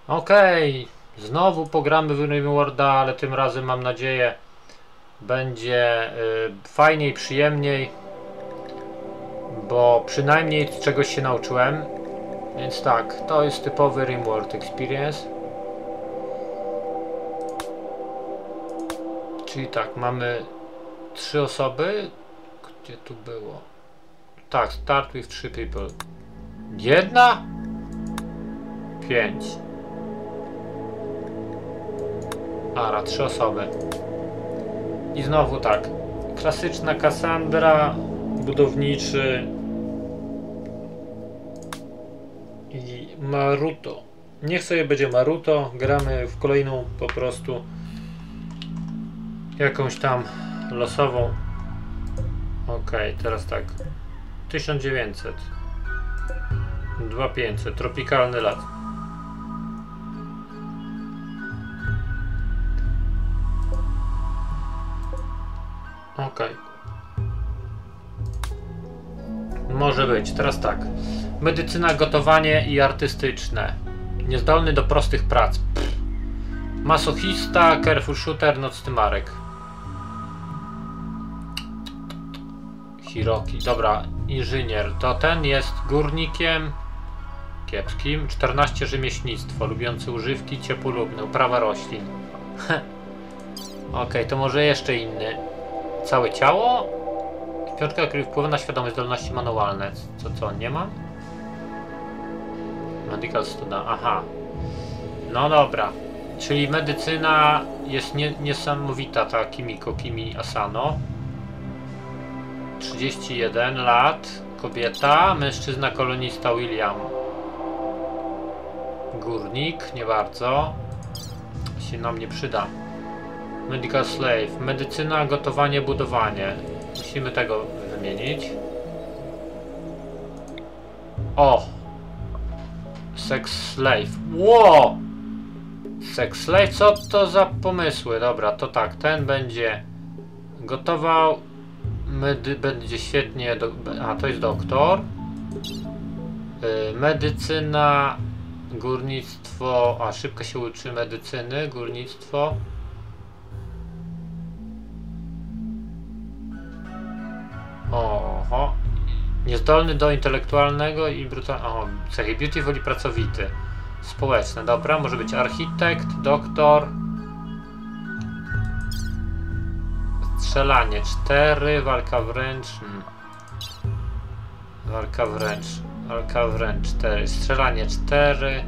Okej, znowu pogramy w Rimworlda, ale tym razem mam nadzieję będzie fajniej, przyjemniej, bo przynajmniej czegoś się nauczyłem. Więc tak, to jest typowy Rimworld Experience. Czyli tak, mamy 3 osoby. Gdzie tu było? Tak, start with 3 people. 1? 5. Ara, 3 osoby. I znowu tak. Klasyczna Cassandra, budowniczy i Maruto. Niech sobie będzie Maruto. Gramy w kolejną po prostu jakąś tam losową. Okej, teraz tak. 1900. 2500. Tropikalny lat. Okej. Może być. Teraz tak. Medycyna, gotowanie i artystyczne. Niezdolny do prostych prac. Masochista, careful shooter, nocny Marek. Hiroki. Dobra, inżynier. To ten jest górnikiem kiepskim. 14 rzemieślnictwo. Lubiący używki, ciepłolubny. Uprawa roślin. Okej, to może jeszcze inny. Całe ciało? Piątka, który wpływa na świadomość, zdolności manualne. Co, nie mam? Medical student, aha. No dobra. Czyli medycyna jest niesamowita, ta Kimi Asano. 31 lat, kobieta, mężczyzna kolonista William. Górnik, nie bardzo. Się nam nie przyda. Medical slave, medycyna, gotowanie, budowanie. Musimy tego wymienić. O! Sex slave. Ło! Sex slave, co to za pomysły? Dobra, to tak, ten będzie gotował. Będzie świetnie. A to jest doktor. Medycyna, górnictwo. A szybko się uczy medycyny, górnictwo. Oho. Niezdolny do intelektualnego i brutalnego. Cechy beautiful i pracowity. Społeczne, dobra, może być architekt, doktor. Strzelanie 4, walka wręcz. Walka wręcz 4, strzelanie 4.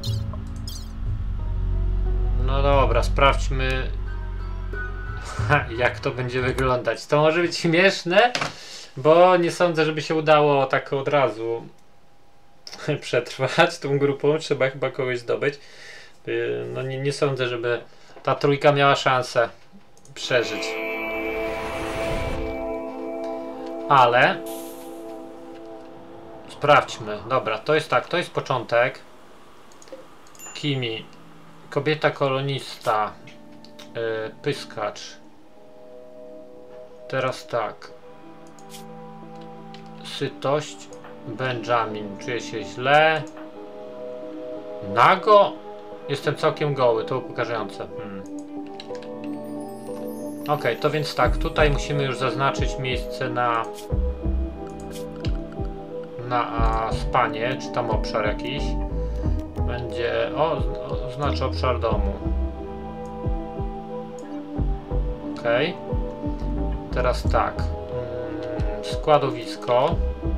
No dobra, sprawdźmy jak to będzie wyglądać. To może być śmieszne, bo nie sądzę, żeby się udało tak od razu przetrwać tą grupą. Trzeba chyba kogoś zdobyć. No nie sądzę, żeby ta trójka miała szansę przeżyć. Ale sprawdźmy. Dobra, to jest tak, to jest początek. Kimi, kobieta kolonista, pyskacz. Teraz tak. Sytość, Benjamin, czuję się źle. Nago? Jestem całkiem goły, to upokarzające. Okej, to więc tak, tutaj musimy już zaznaczyć miejsce na spanie, czy tam obszar jakiś. Będzie, znaczy obszar domu. Okej. Teraz tak. Składowisko.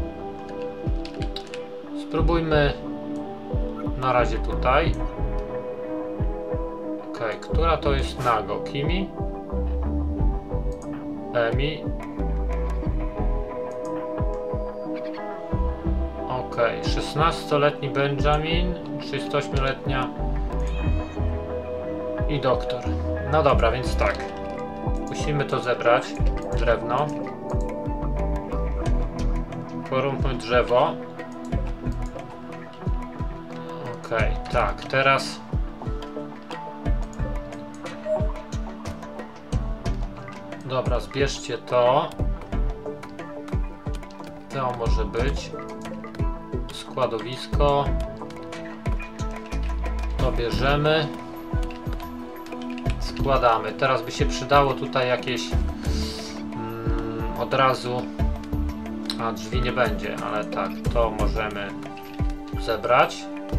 Spróbujmy na razie tutaj. Okej, która to jest Nago? Kimi? Emi. Okej, 16-letni Benjamin, 38-letnia i doktor. No dobra, więc tak. Musimy to zebrać. Drewno. Poróbmy drzewo. Okej, tak, teraz dobra, zbierzcie to. To może być składowisko. To bierzemy. Składamy. Teraz by się przydało tutaj jakieś od razu. A drzwi nie będzie, ale tak, to możemy zebrać.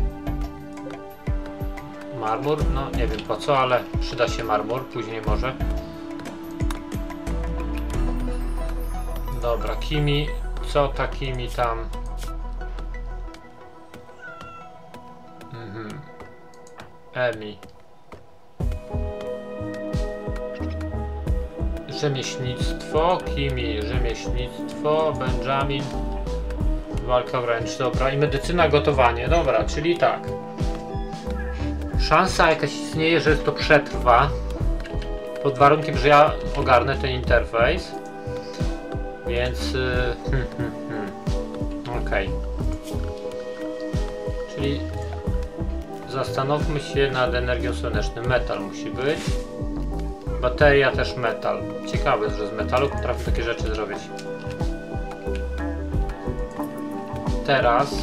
Marmur, no nie wiem po co, ale przyda się marmur, później może. Dobra, Kimi, co takimi tam? Emi. Rzemieślnictwo, Kimi, rzemieślnictwo, Benjamin, walka wręcz, dobra, i medycyna, gotowanie, dobra, czyli tak. Szansa jakaś istnieje, że to przetrwa, pod warunkiem, że ja ogarnę ten interfejs, więc okej. Czyli zastanówmy się nad energią słoneczną. Metal musi być. Bateria też metal. Ciekawe, że z metalu potrafi takie rzeczy zrobić. Teraz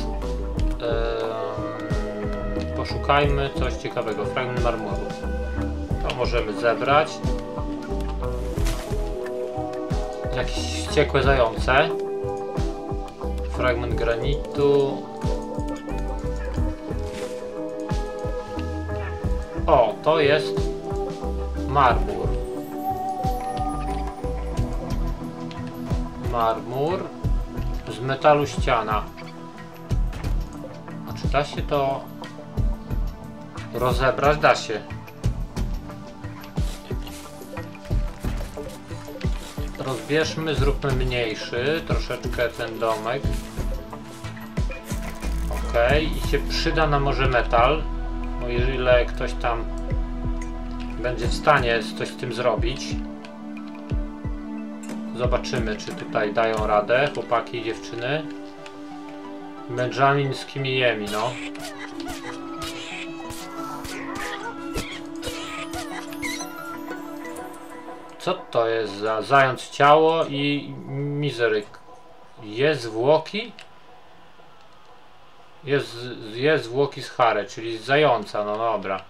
poszukajmy coś ciekawego. Fragment marmuru. To możemy zebrać. Jakieś wściekłe zające. Fragment granitu. O, to jest marmur. Marmur z metalu ściana. A czy da się to rozebrać? Da się. Rozbierzmy, zróbmy mniejszy troszeczkę ten domek. Ok, i się przyda nam może metal. O ile ktoś tam będzie w stanie coś z tym zrobić. Zobaczymy, czy tutaj dają radę chłopaki i dziewczyny. Benjamin z Kimiemi, no. Co to jest za zając ciało i mizeryk? Jest zwłoki? Jest zwłoki z Hary, czyli z zająca, no dobra.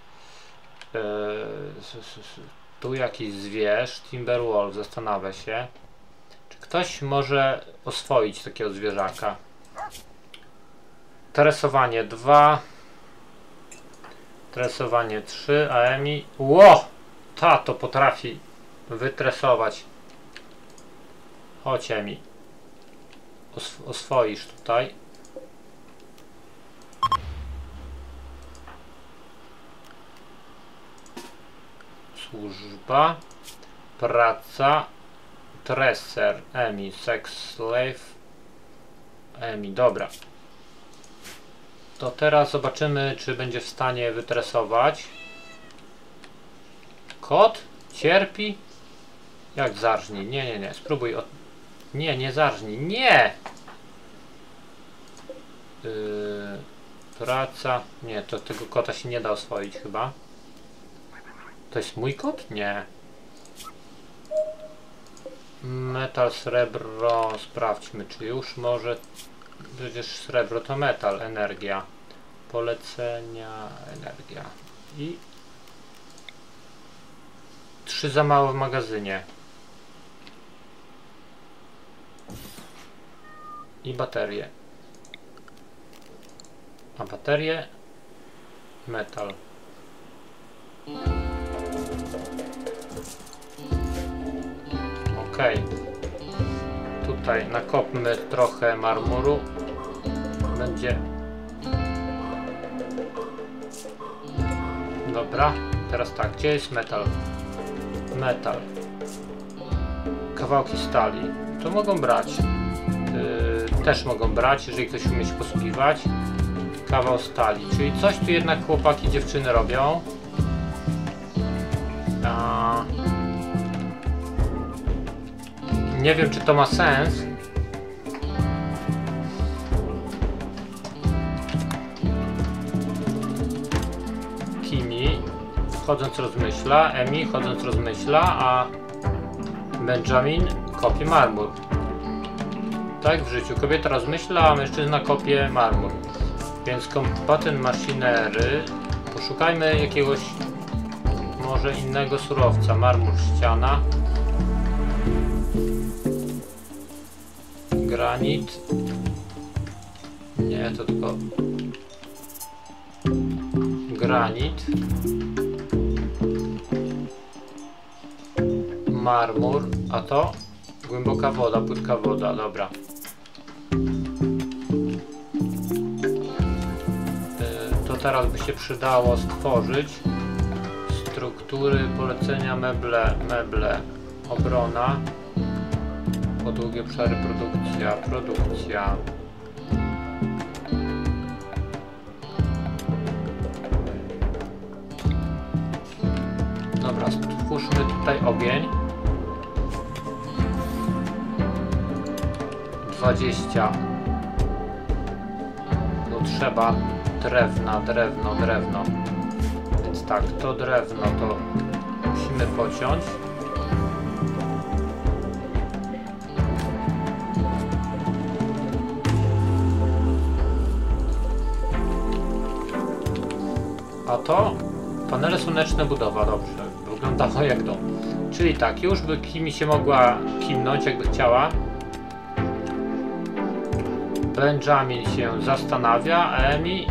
Tu jakiś zwierz, Timberwolf, zastanawia się. Czy ktoś może oswoić takiego zwierzaka? Tresowanie 2. Tresowanie 3, a Emi... Ło! Ta to potrafi wytresować. Chodź Emi. Oswoisz tutaj. Służba, praca, treser, Emi, sex slave, Emi, dobra. To teraz zobaczymy, czy będzie w stanie wytresować. Kot cierpi? Jak zarżnij? Nie, spróbuj od... Nie zarżnij, nie! Praca, nie, to tego kota się nie da oswoić chyba. To jest mój kot? Nie. Metal, srebro, sprawdźmy, czy już może... Przecież srebro to metal, energia. Polecenia, energia. I... 3 za mało w magazynie. I baterie. A baterie... Metal. Okej. Tutaj nakopmy trochę marmuru. Będzie... Dobra. Teraz tak, gdzie jest metal? Metal. Kawałki stali. To mogą brać. Też mogą brać, jeżeli ktoś umie się posługiwać. Kawał stali. Czyli coś tu jednak chłopaki, dziewczyny robią. Nie wiem, czy to ma sens. Kimi chodząc rozmyśla, Emi chodząc rozmyśla, a Benjamin kopie marmur. Tak w życiu. Kobieta rozmyśla, a mężczyzna kopie marmur. Więc kombatent machinery Poszukajmy jakiegoś może innego surowca. Marmur, ściana. Granit. Nie, to tylko granit. Marmur, a to głęboka woda, płytka woda, dobra. To teraz by się przydało stworzyć struktury, polecenia, meble, obrona, podługie obszary, produkcja. Dobra, stwórzmy tutaj ogień. 20. Potrzeba drewno. Więc tak, to drewno to musimy pociąć. A to panele słoneczne, budowa, dobrze. Wyglądało jak dom. Czyli tak, już by Kimi się mogła kimnąć, jakby chciała. Benjamin się zastanawia, a Emi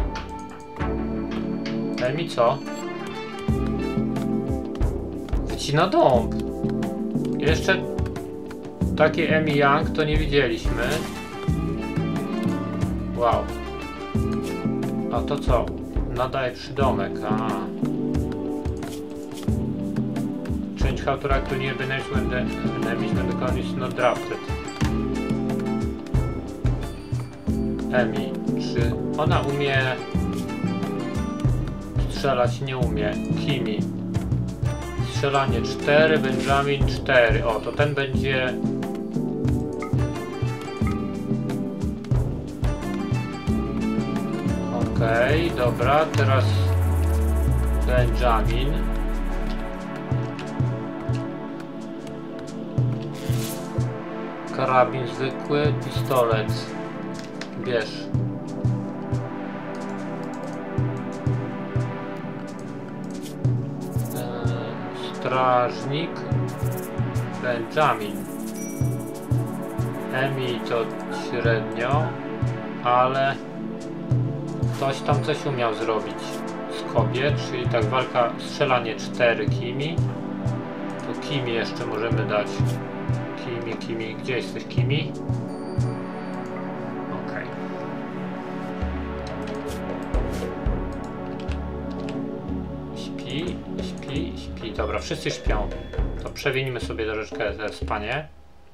co? Wycina dąb. Jeszcze takiej Emi Young to nie widzieliśmy. Wow. A to co? Nadaje przydomek. Change how to react to nearby enemies when the colony is not drafted. Emi, czy ona umie strzelać? Nie umie. Kimi. Strzelanie 4, Benjamin 4. O, to ten będzie... Okej, dobra, teraz Benjamin. Karabin zwykły, pistolet. Bierz. Strażnik Benjamin. Emi to średnio, ale ktoś tam coś umiał zrobić z kobiet, czyli tak walka, strzelanie 4 Kimi. To Kimi jeszcze możemy dać. Kimi, gdzie jesteś Kimi? Okej. Śpi. Dobra, wszyscy śpią. To przewinimy sobie troszeczkę te spanie.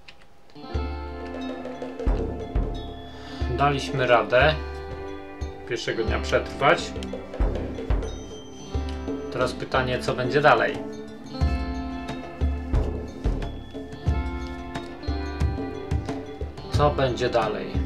Daliśmy radę pierwszego dnia przetrwać. Teraz pytanie, co będzie dalej? Co będzie dalej?